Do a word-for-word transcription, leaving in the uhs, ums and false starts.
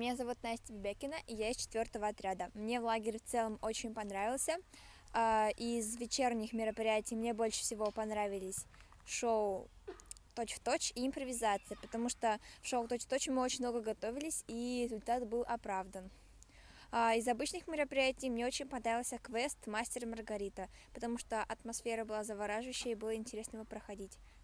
Меня зовут Настя Бебекина, и я из четвертого отряда. Мне в лагере в целом очень понравился. А, Из вечерних мероприятий мне больше всего понравились шоу «Точь-в-точь» и импровизация, потому что в шоу «Точь-в-точь» мы очень много готовились, и результат был оправдан. А, Из обычных мероприятий мне очень понравился квест «Мастер и Маргарита», потому что атмосфера была завораживающая и было интересно его проходить.